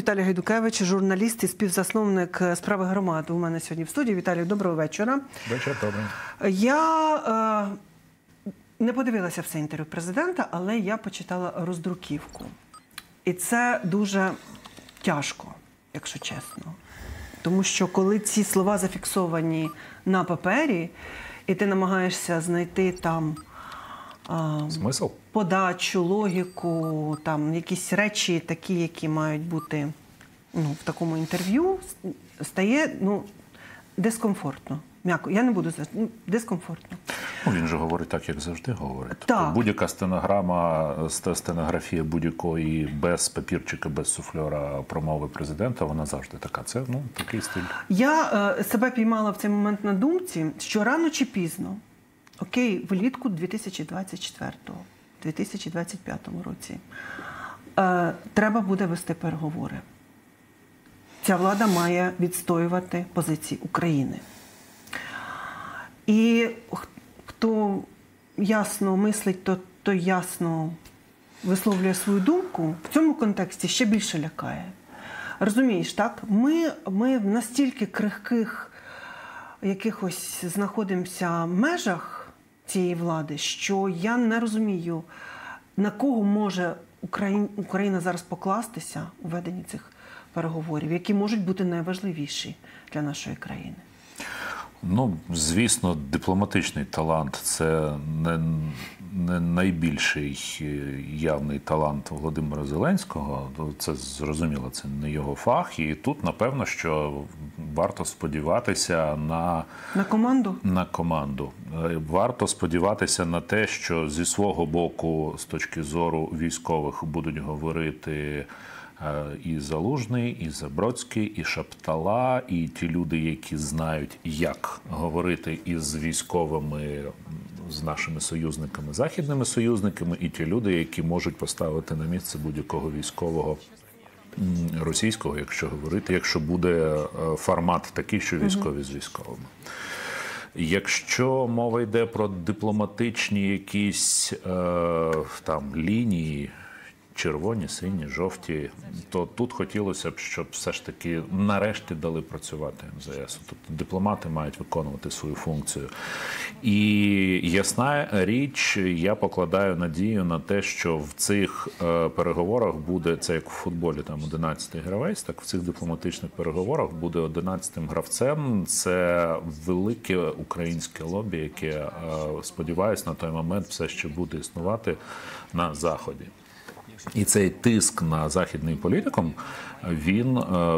Віталій Гайдукевич, журналіст і співзасновник «Справи громад» у мене сьогодні в студії. Віталій, доброго вечора. Вечір добрий. Я не подивилася все інтерв'ю президента, але я почитала роздруківку. І це дуже тяжко, якщо чесно. Тому що коли ці слова зафіксовані на папері, і ти намагаєшся знайти там смисл? Подачу, логіку, там якісь речі такі, які мають бути в такому інтерв'ю, стає дискомфортно. М'яко. Я не буду сказати, дискомфортно. Він же говорить так, як завжди говорить. Так. Будь-яка стенографія будь-якої без папірчика, без суфльора промови президента, вона завжди така. Це такий стиль. Я себе піймала в цей момент на думці, що рано чи пізно, влітку 2024-го, 2025 році, треба буде вести переговори. Ця влада має відстоювати позиції України. І хто ясно мислить, то ясно висловлює свою думку, в цьому контексті ще більше лякає. Розумієш, так? Ми в настільки крихких якихось знаходимося межах цієї влади, що я не розумію, на кого може Україна зараз покластися у веденні цих переговорів, які можуть бути найважливіші для нашої країни. Звісно, дипломатичний талант – це не найбільший явний талант Володимира Зеленського. Це зрозуміло, це не його фах. І тут, напевно, що варто сподіватися на команду. На команду. Варто сподіватися на те, що зі свого боку, з точки зору військових, будуть говорити і Залужний, і Забродський, і Шаптала, і ті люди, які знають, як говорити із військовими, з нашими союзниками, західними союзниками, і ті люди, які можуть поставити на місце будь-якого військового російського, якщо говорити, якщо буде формат такий, що військові з військовими. Якщо мова йде про дипломатичні якісь лінії, червоні, сині, жовті, то тут хотілося б, щоб все ж таки нарешті дали працювати МЗС. Тобто дипломати мають виконувати свою функцію. І ясна річ, я покладаю надію на те, що в цих переговорах буде, це як в футболі, там 11-й гравець, так в цих дипломатичних переговорах буде 11-м гравцем. Це велике українське лобі, яке, сподіваюсь, на той момент все ще буде існувати на Заході. І цей тиск на західний політикум, він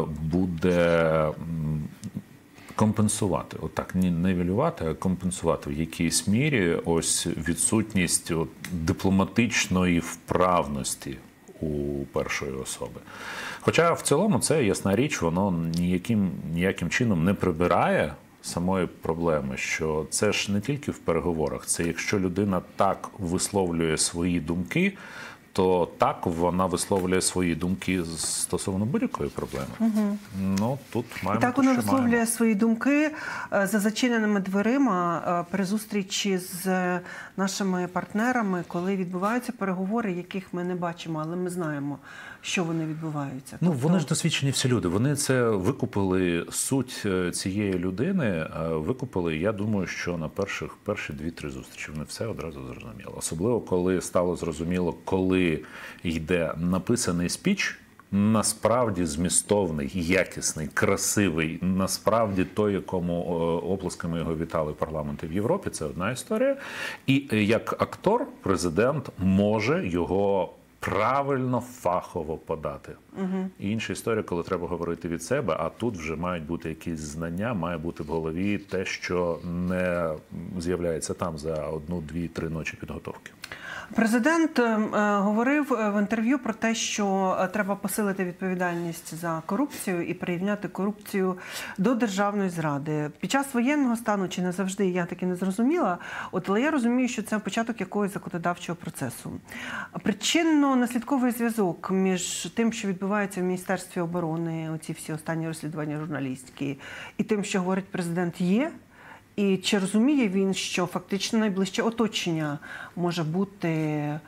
буде компенсувати, не нівелювати, а компенсувати в якійсь мірі ось відсутність дипломатичної вправності у першої особи. Хоча в цілому це, ясна річ, воно ніяким чином не прибирає самої проблеми, що це ж не тільки в переговорах, це якщо людина так висловлює свої думки, то так вона висловлює свої думки стосовно будь-якої проблеми. Тут маємо так вона висловлює свої думки за зачиненими дверима при зустрічі з нашими партнерами, коли відбуваються переговори, яких ми не бачимо, але ми знаємо, що вони відбуваються. Вони ж досвідчені всі люди. Вони це викупили, суть цієї людини викупили, я думаю, що на перші 2-3 зустрічі. Вони все одразу зрозуміли. Особливо, коли стало зрозуміло, коли йде написаний спіч, насправді змістовний, якісний, красивий, насправді той, якому оплесками його вітали парламенти в Європі, це одна історія. І як актор президент може його правильно, фахово подати. І інша історія, коли треба говорити від себе, а тут вже мають бути якісь знання, має бути в голові те, що не з'являється там за 1, 2, 3 ночі підготовки. Президент говорив в інтерв'ю про те, що треба посилити відповідальність за корупцію і прирівняти корупцію до державної зради. Під час воєнного стану, чи не завжди, я таки не зрозуміла, але я розумію, що це початок якогось законодавчого процесу. Причинно-наслідковий зв'язок між тим, що відбувається в Міністерстві оборони, оці всі останні розслідування журналістські, і тим, що говорить президент, є? І чи розуміє він, що фактично найближче оточення може бути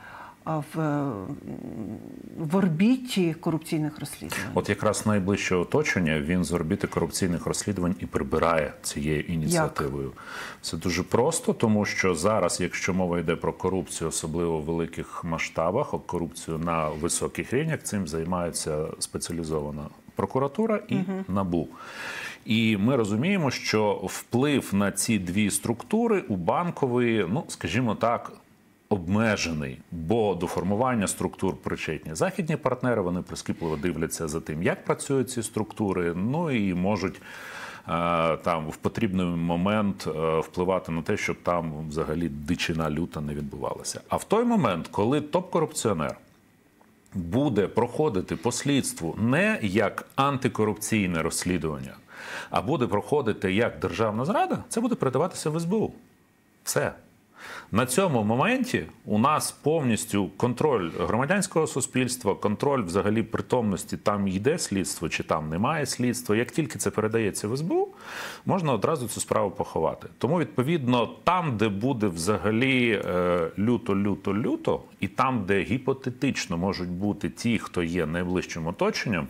в орбіті корупційних розслідувань. От якраз найближче оточення, він з орбіти корупційних розслідувань і прибирає цією ініціативою. Як? Це дуже просто, тому що зараз, якщо мова йде про корупцію, особливо в великих масштабах, корупцію на високих рівнях, цим займається спеціалізована прокуратура і НАБУ. І ми розуміємо, що вплив на ці дві структури у банкової, ну, скажімо так, обмежений, бо до формування структур причетні західні партнери, вони прискіпливо дивляться за тим, як працюють ці структури, ну і можуть там в потрібний момент впливати на те, щоб там взагалі дичина люта не відбувалася. А в той момент, коли топ-корупціонер буде проходити по слідству не як антикорупційне розслідування, а буде проходити як державна зрада, це буде передаватися в СБУ. Все. На цьому моменті у нас повністю контроль громадянського суспільства, контроль взагалі притомності, там йде слідство чи там немає слідства. Як тільки це передається в СБУ, можна одразу цю справу поховати. Тому, відповідно, там, де буде взагалі люто-люто-люто, і там, де гіпотетично можуть бути ті, хто є найближчим оточенням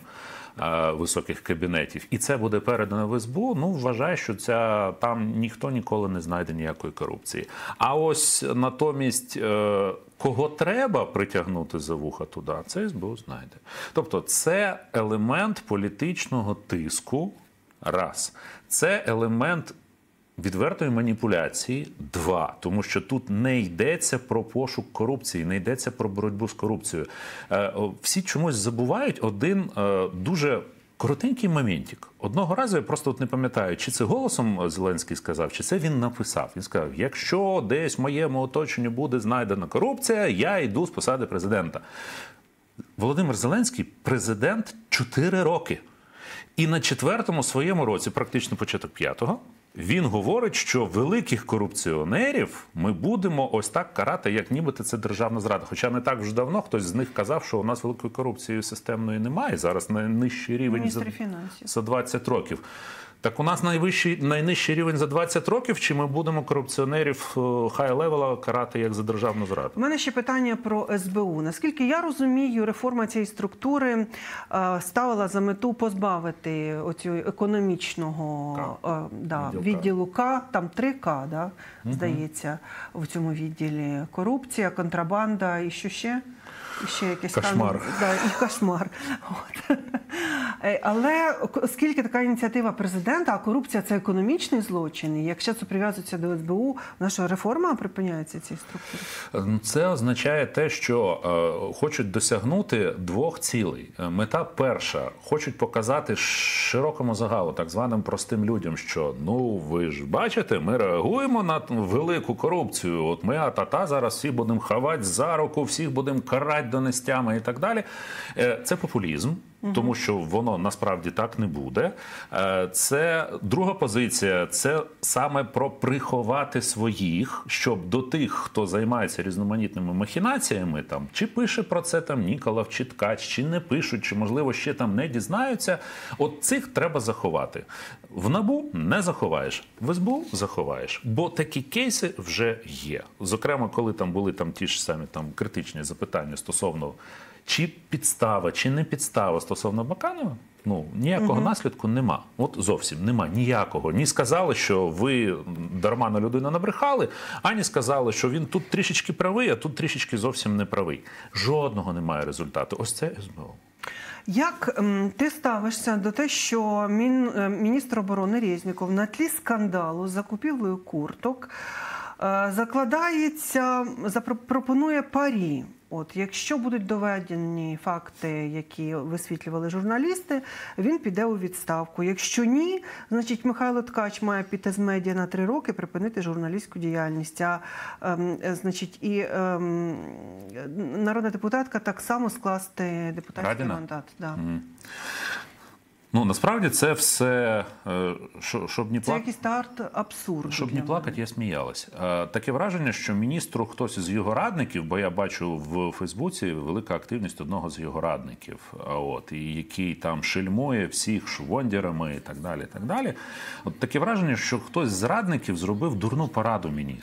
високих кабінетів, і це буде передано в СБУ, ну, вважаю, що там ніхто ніколи не знайде ніякої корупції. А ось натомість, кого треба притягнути за вуха туди, це СБУ знайде. Тобто це елемент політичного тиску, раз. Це елемент відвертої маніпуляції, два. Тому що тут не йдеться про пошук корупції, не йдеться про боротьбу з корупцією. Всі чомусь забувають один дуже коротенький моментик. Одного разу, я просто не пам'ятаю, чи це голосом Зеленський сказав, чи це він написав. Він сказав, якщо десь в моєму оточенні буде знайдена корупція, я йду з посади президента. Володимир Зеленський – президент 4 роки. І на 4-му своєму році, практично початок 5-го, він говорить, що великих корупціонерів ми будемо ось так карати, як нібито це державна зрада. Хоча не так вже давно хтось з них казав, що у нас великої корупції системної немає. Зараз найнижчий рівень за 20 років. Так у нас найнижчий рівень за 20 років, чи ми будемо корупціонерів хай-левела карати як за державну зраду? У мене ще питання про СБУ. Наскільки я розумію, реформа цієї структури ставила за мету позбавити оцього економічного відділу К, там 3К, да, здається, в цьому відділі. Корупція, контрабанда і що ще? Ще якийсь кошмар. І кошмар. От. Але оскільки така ініціатива президента, а корупція – це економічний злочин, і якщо це прив'язується до СБУ, наша реформа припиняється цієї структури? Це означає те, що хочуть досягнути двох цілей. Мета перша – хочуть показати широкому загалу, так званим простим людям, що, ну, ви ж бачите, ми реагуємо на велику корупцію, от ми а-та-та зараз всіх будемо хавати за руку, всіх будемо карати донестями і так далі. Це популізм. Тому що воно насправді так не буде. Це друга позиція, це саме про приховати своїх, щоб до тих, хто займається різноманітними махінаціями, там, чи пише про це там Ніколов, чи Ткач, чи не пишуть, чи, можливо, ще там не дізнаються, от цих треба заховати. В НАБУ не заховаєш, в СБУ заховаєш, бо такі кейси вже є. Зокрема, коли там були там ті ж самі там критичні запитання стосовно чи підстава, чи не підстава стосовно Баканова, ну, ніякого наслідку нема. От зовсім нема ніякого. Ні сказали, що ви дарма на людину набрехали, ані сказали, що він тут трішечки правий, а тут трішечки зовсім не правий. Жодного немає результату. Ось це СБУ. Як ти ставишся до те, що міністр оборони Резніков на тлі скандалу з закупівлею курток пропонує парі? От, якщо будуть доведені факти, які висвітлювали журналісти, він піде у відставку. Якщо ні, значить Михайло Ткач має піти з медіа на 3 роки, припинити журналістську діяльність. Значить, і народна депутатка так само скласти депутатський мандат. Да. Ну, насправді це все, щоб не плакати. Це якийсь старт абсурду. Щоб не плакати, я сміялась. Таке враження, що міністру хтось із його радників, бо я бачу в Фейсбуці велика активність одного з його радників, і який там шельмує всіх швондерами і так далі, і так далі. От таке враження, що хтось з радників зробив дурну пораду міністру.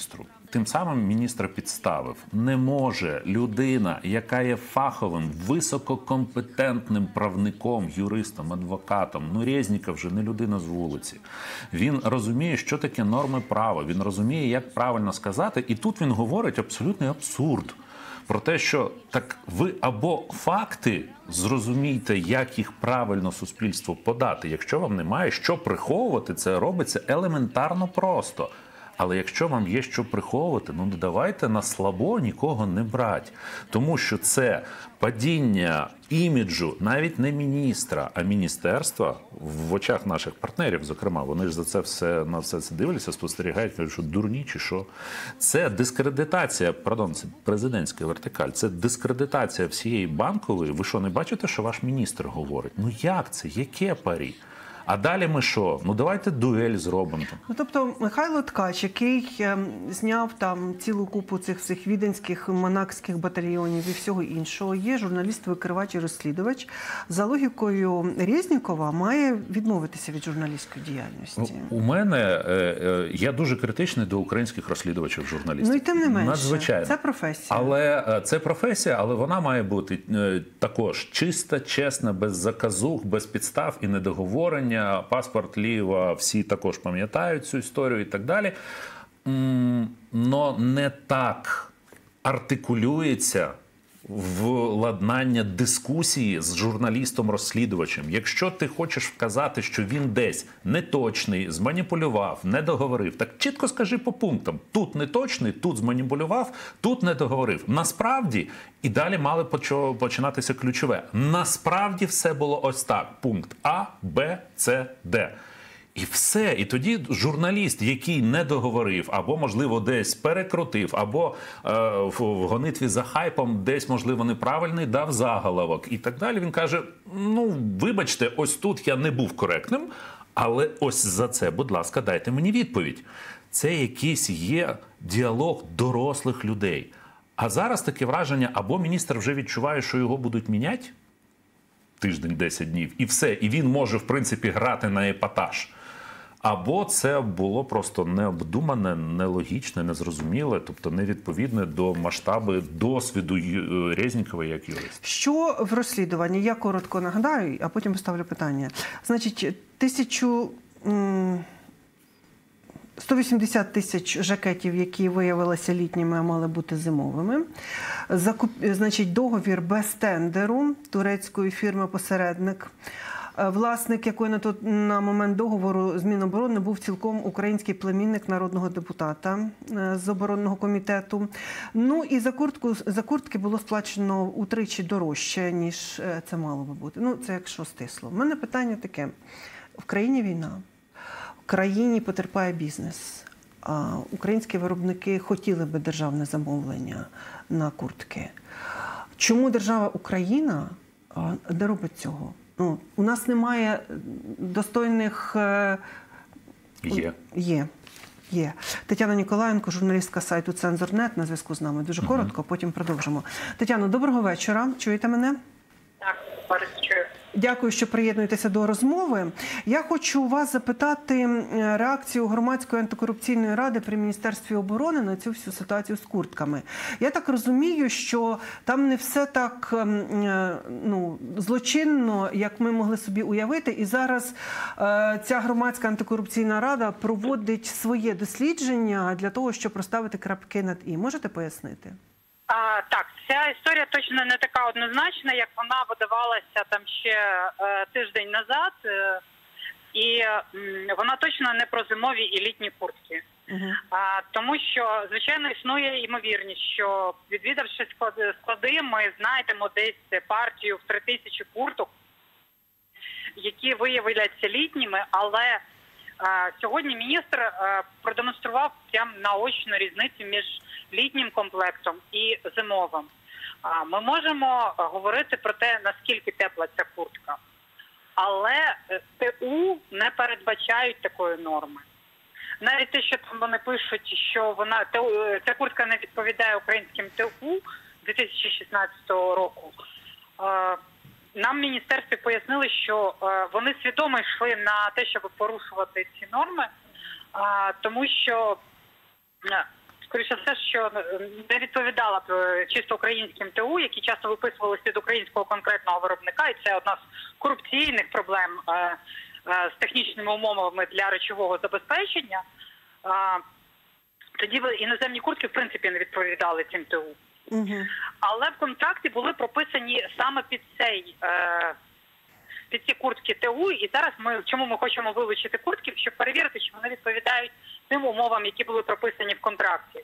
Тим самим міністра підставив. Не може людина, яка є фаховим, висококомпетентним правником, юристом, адвокатом, Резніков вже не людина з вулиці. Він розуміє, що таке норми права, він розуміє, як правильно сказати, і тут він говорить абсолютний абсурд. Про те, що так ви або факти зрозумійте, як їх правильно суспільству подати. Якщо вам немає що приховувати, це робиться елементарно просто. Але якщо вам є що приховувати, ну давайте на слабо нікого не брати. Тому що це падіння іміджу навіть не міністра, а міністерства в очах наших партнерів, зокрема. Вони ж на все це дивляться, спостерігають, кажуть, що дурні чи що. Це дискредитація, це президентська вертикаль, це дискредитація всієї Банкової. Ви що, не бачите, що ваш міністр говорить? Ну як це? Яке парі? А далі ми що? Ну давайте дуель зробимо. Ну, тобто Михайло Ткач, який зняв там цілу купу цих всіх віденських, монакських батальйонів і всього іншого, є журналіст, викривач і розслідувач. За логікою Резнікова має відмовитися від журналістської діяльності. У мене, я дуже критичний до українських розслідувачів, журналістів. Ну і тим не менше, надзвичайно. Це професія. Але це професія, але вона має бути також чиста, чесна, без заказух, без підстав і недоговорення. Паспорт Ліва, всі також пам'ятають цю історію і так далі. Но не так артикулюється владнання дискусії з журналістом-розслідувачем. Якщо ти хочеш вказати, що він десь неточний, зманіпулював, не договорив, так чітко скажи по пунктам. Тут неточний, тут зманіпулював, тут не договорив. Насправді, і далі мали починатися ключове. Насправді все було ось так. Пункт А, Б, С, Д. І все. І тоді журналіст, який не договорив, або, можливо, десь перекрутив, або в гонитві за хайпом десь, можливо, неправильний дав заголовок і так далі, він каже, ну, вибачте, ось тут я не був коректним, але ось за це, будь ласка, дайте мені відповідь. Це якийсь є діалог дорослих людей. А зараз таке враження, або міністр вже відчуває, що його будуть міняти тиждень, 10 днів, і все, і він може, в принципі, грати на епатаж. Або це було просто необдумане, нелогічне, незрозуміле, тобто невідповідне до масштабу досвіду Резнікова як юриста. Що в розслідуванні? Я коротко нагадаю, а потім поставлю питання. Значить, 180 тисяч жакетів, які виявилися літніми, а мали бути зимовими. Значить, договір без тендеру турецької фірми-посередник. Власник, якої на момент договору з Міноборони був цілком український племінник народного депутата з оборонного комітету. Ну і за куртки було сплачено утричі дорожче, ніж це мало би бути. Ну, це якщо стисло. У мене питання таке. В країні війна, в країні потерпає бізнес. Українські виробники хотіли би державне замовлення на куртки. Чому держава Україна не робить цього? Ну, у нас немає достойних... Є. Тетяна Ніколаєнко, журналістка сайту «Цензор.нет», на зв'язку з нами. Дуже коротко, потім продовжимо. Тетяно, доброго вечора. Чуєте мене? Так, зараз чую. Дякую, що приєднуєтеся до розмови. Я хочу вас запитати реакцію Громадської антикорупційної ради при Міністерстві оборони на цю всю ситуацію з куртками. Я так розумію, що там не все так злочинно, як ми могли собі уявити. І зараз ця Громадська антикорупційна рада проводить своє дослідження для того, щоб розставити крапки над «і». Можете пояснити? Так, ця історія точно не така однозначна, як вона видавалася там ще тиждень назад, і вона точно не про зимові і літні куртки. Тому що, звичайно, існує ймовірність, що відвідавши склади, ми знайдемо десь партію в 3000 курток, які виявляться літніми, але сьогодні міністр продемонстрував прям наочну різницю між літнім комплектом і зимовим. Ми можемо говорити про те, наскільки тепла ця куртка, але ТУ не передбачають такої норми. Навіть те, що там вони пишуть, що ця куртка не відповідає українським ТУ 2016 року, нам в міністерстві пояснили, що вони свідомо йшли на те, щоб порушувати ці норми, тому що скоріше все, що не відповідала чисто українським ТУ, які часто виписувалися від українського конкретного виробника, і це одна з корупційних проблем з технічними умовами для речового забезпечення. Тоді іноземні куртки, в принципі, не відповідали цим ТУ. Але в контракті були прописані саме під ці куртки ТУ, і зараз чому ми хочемо вилучити куртки, щоб перевірити, чи вони відповідають тим умовам, які були прописані в контракті.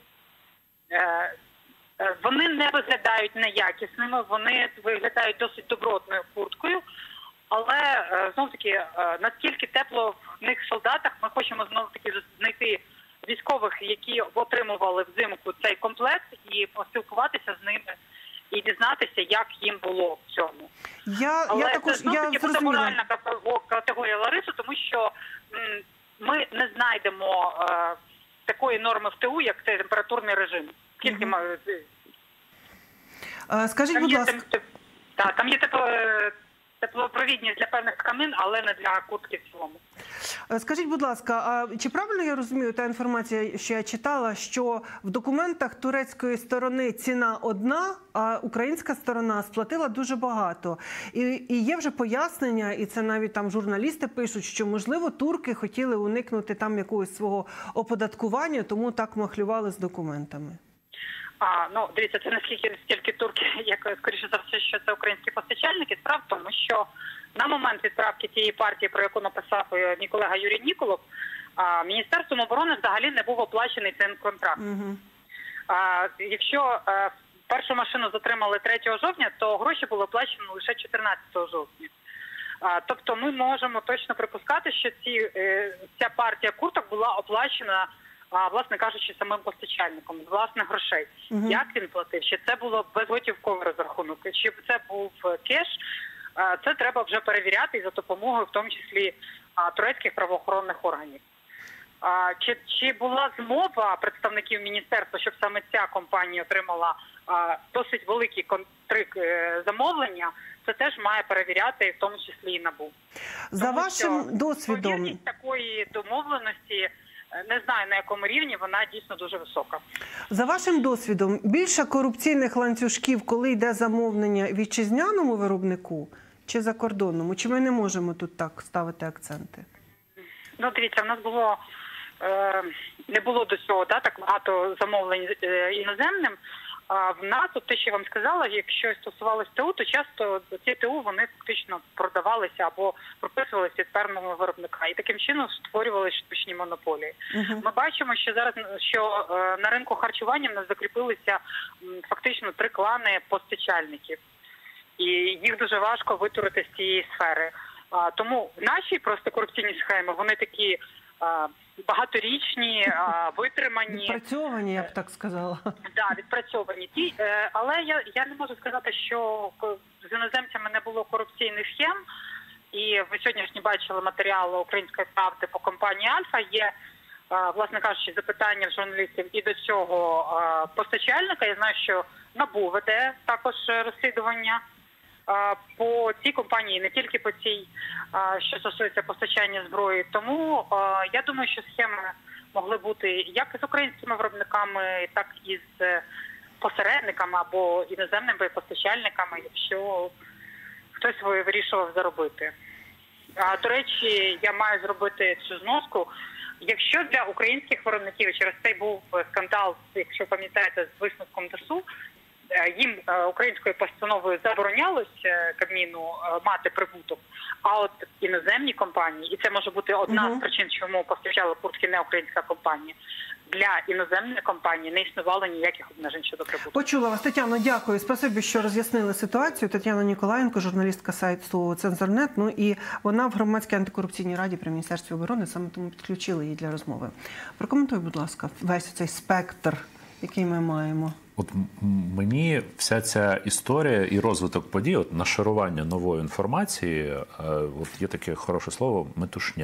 Вони не виглядають неякісними, вони виглядають досить добротною курткою, але, знов-таки, наскільки тепло в них солдатах, ми хочемо знов-таки знайти військових, які отримували взимку цей комплект, і поспілкуватися з ними, і дізнатися, як їм було в цьому. Але це знов-таки буде моральна категорія, Ларисо, тому що ми не знайдемо такої норми в ТУ, як це температурний режим. Скільки Скажіть, будь ласка. Там є теплопровідність для певних тканин, але не для куртки в цілому. Скажіть, будь ласка, а чи правильно я розумію, та інформація, що я читала, що в документах турецької сторони ціна одна, а українська сторона сплатила дуже багато? І є вже пояснення, і це навіть там журналісти пишуть, що, можливо, турки хотіли уникнути там якогось свого оподаткування, тому так махлювали з документами. Дивіться, це не стільки турки, як, скоріше за все, що це українські постачальники. Справа в тому, що на момент відправки тієї партії, про яку написав мій колега Юрій Ніколов, Міністерством оборони взагалі не був оплачений цей контракт. Якщо першу машину затримали 3 жовтня, то гроші були оплачені лише 14 жовтня. Тобто ми можемо точно припускати, що ця партія курток була оплачена, власне кажучи, самим постачальником, з власних грошей. Як він платив? Чи це було безготівковий розрахунок? Чи це був кеш? Це треба вже перевіряти і за допомогою, в тому числі, турецьких правоохоронних органів. Чи була змова представників міністерства, щоб саме ця компанія отримала досить великі замовлення, це теж має перевіряти, в тому числі і НАБУ. За вашим досвідом... Ймовірність такої домовленості, не знаю, на якому рівні, вона дійсно дуже висока. За вашим досвідом, більше корупційних ланцюжків, коли йде замовлення вітчизняному виробнику чи закордонному? Чи ми не можемо тут так ставити акценти? Дивіться, в нас не було до цього так багато замовлень іноземним. В нас, те, що я вам сказала, якщо стосувалося ТУ, то часто ці ТУ, вони фактично продавалися або прописувалися від певного виробника. І таким чином створювалися штучні монополії. Ми бачимо, що зараз на ринку харчування в нас закріпилися фактично 3 клани постачальників. І їх дуже важко витурити з цієї сфери. Тому наші просто корупційні схеми, вони такі багаторічні, витримані. Відпрацьовані, я б так сказала. Так, відпрацьовані. Але я не можу сказати, що з іноземцями не було корупційних схем. І ви сьогодні бачили матеріал «Української правди» по компанії «Альфа». Є, власне кажучи, запитання в журналістів і до цього постачальника. Я знаю, що НАБУ веде також розслідування по цій компанії, не тільки по цій, що стосується постачання зброї. Тому я думаю, що схеми могли бути як з українськими виробниками, так і з посередниками або іноземними постачальниками, якщо хтось вирішував заробити. До речі, я маю зробити цю зноску. Якщо для українських виробників, через цей був скандал, якщо пам'ятаєте, з висновком ДСУ, їм українською постановою заборонялось Кабміну мати прибуток, а от іноземні компанії, і це може бути одна з причин, чому постачала куртки не українська компанія, для іноземної компанії не існувало ніяких обмежень щодо прибутку. Почула вас, Тетяно, дякую. Спасибі, що роз'яснили ситуацію. Тетяна Ніколаєнко, журналістка сайту «Цензорнет», і вона в Громадській антикорупційній раді при Міністерстві оборони, саме тому підключили її для розмови. Прокоментуй, будь ласка, весь цей спектр, який ми маємо. От мені вся ця історія і розвиток подій, нашарування нової інформації, от є таке хороше слово – метушня.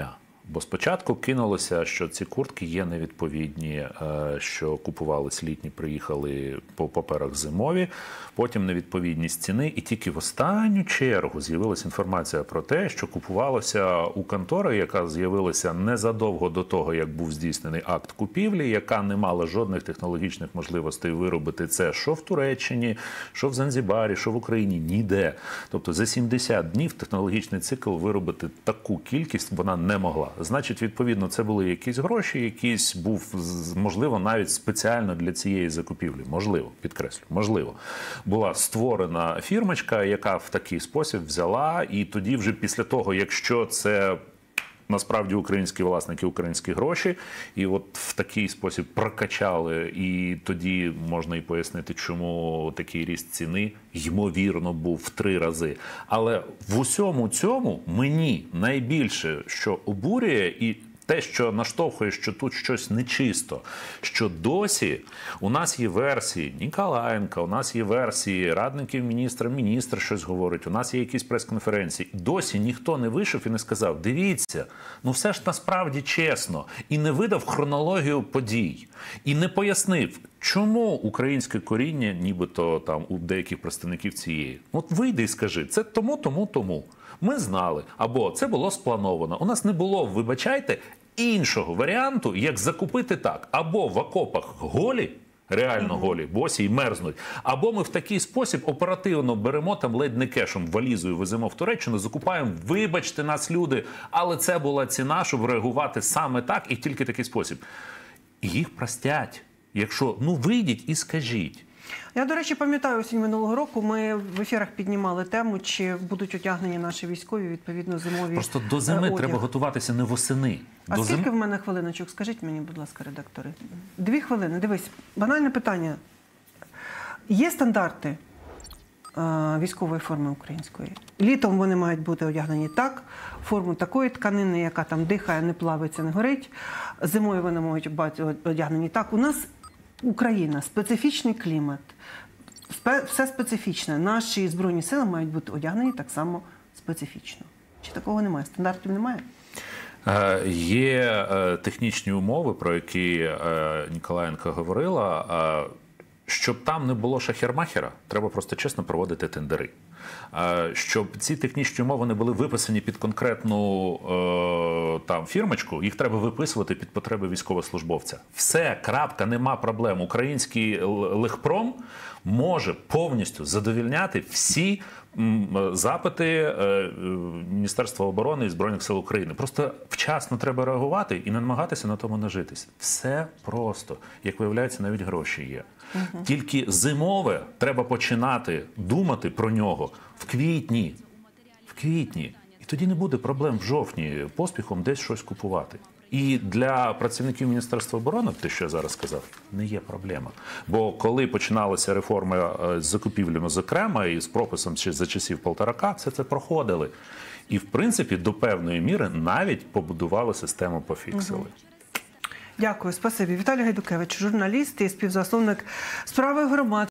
Бо спочатку кинулося, що ці куртки є невідповідні, що купувались літні, приїхали по паперах зимові, потім невідповідність ціни, і тільки в останню чергу з'явилася інформація про те, що купувалося у контори, яка з'явилася незадовго до того, як був здійснений акт купівлі, яка не мала жодних технологічних можливостей виробити це, що в Туреччині, що в Занзібарі, що в Україні, ніде. Тобто за 70 днів технологічний цикл виробити таку кількість вона не могла. Значить, відповідно, це були якісь гроші, якийсь був, можливо, навіть спеціально для цієї закупівлі. Можливо, підкреслю, можливо. Була створена фірмочка, яка в такий спосіб взяла, і тоді вже після того, якщо це насправді українські власники, українські гроші, і от в такий спосіб прокачали, і тоді можна і пояснити, чому такий ріст ціни, ймовірно, був в 3 рази. Але в усьому цьому мені найбільше, що обурює, і те, що наштовхує, що тут щось нечисто, що досі у нас є версії Ніколаєнка, у нас є версії радників міністра, міністр щось говорить, у нас є якісь прес-конференції. Досі ніхто не вийшов і не сказав, дивіться, ну все ж насправді чесно, і не видав хронологію подій, і не пояснив, чому українське коріння, нібито там у деяких представників цієї. От вийди і скажи, це тому. Ми знали, або це було сплановано. У нас не було, вибачайте, іншого варіанту, як закупити так. Або в окопах голі, реально голі, босі і мерзнуть, або ми в такий спосіб оперативно беремо, там ледь не кешем валізою веземо в Туреччину, закупаємо, вибачте нас, люди, але це була ціна, щоб реагувати саме так і тільки такий спосіб. І їх простять, якщо, вийдіть і скажіть. Я, до речі, пам'ятаю, осінь минулого року ми в ефірах піднімали тему, чи будуть одягнені наші військові, відповідно, зимові Просто до зими треба готуватися не восени. А скільки в мене хвилиночок? Скажіть мені, будь ласка, редактори. 2 хвилини. Дивись, банальне питання. Є стандарти військової форми української? Літом вони мають бути одягнені так, форму такої тканини, яка там дихає, не плавиться, не горить. Зимою вони можуть бути одягнені так. У нас Україна, специфічний клімат, все специфічне. Наші Збройні сили мають бути одягнені так само специфічно. Чи такого немає? Стандартів немає? Є технічні умови, про які Ніколаєнко говорила. Щоб там не було шахер-махера, треба просто чесно проводити тендери. Щоб ці технічні умови не були виписані під конкретну фірмочку, їх треба виписувати під потреби військовослужбовця. Все, крапка, нема проблем. Український легпром може повністю задовільняти всі запити Міністерства оборони і Збройних сил України. Просто вчасно треба реагувати і не намагатися на тому нажитись. Все просто. Як виявляється, навіть гроші є. Тільки зимове треба починати думати про нього в квітні. В квітні. І тоді не буде проблем в жовтні поспіхом десь щось купувати. І для працівників Міністерства оборони, те, що я зараз сказав, не є проблема. Бо коли починалася реформа з закупівлями, зокрема, і з прописом ще за часів Полторака, все це проходили. І, в принципі, до певної міри навіть побудували систему, пофіксили. Дякую, спасибі. Віталій Гайдукевич, журналіст і співзасновник «Справи громад».